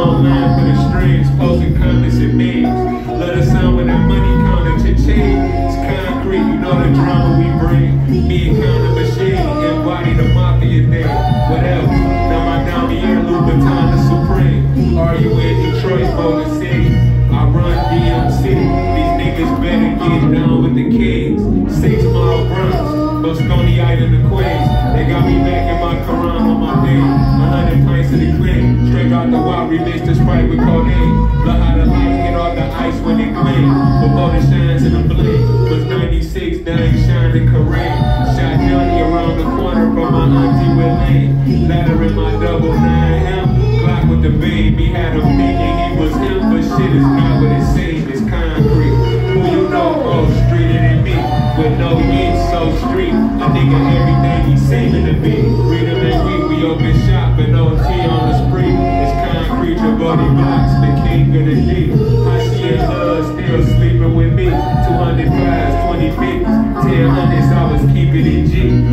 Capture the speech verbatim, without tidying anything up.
online for the streams, posting comments and memes. Let us sound when that money counter cha-ching. It's concrete, you know the drama we bring. Me and counter machine, embody the mafia name. Whatever, now my Damier Louboutin the Supreme. Are you in Detroit, Motor City? I run D M C. These niggas better get down with the kings. Six mile Bronx, Moscone Island and Queens. They got me back in my Quran on my day. A hundred pints of the clean. Straight out the wild, remix the Sprite with codeine. Look how the light hit off the ice when it gleam. Before the shines in the bling. Was ninety-six, dying shine in Korean. Shot Johnny around the corner from my auntie with Lane. Ladder in my double nine M. Glock with the beam. He had him thinking he was him, but shit is not what it seems. It's concrete. Who you know more streeter than me? With no yeast, so street. A nigga everything he seeming to be. Freedom and week, we open shop and O T on the spree. It's concrete, your body blocks, the king of the deep. How she in love, still sleeping with me. two hundred fives, twenty fifties, ten hundreds, I was keeping it G.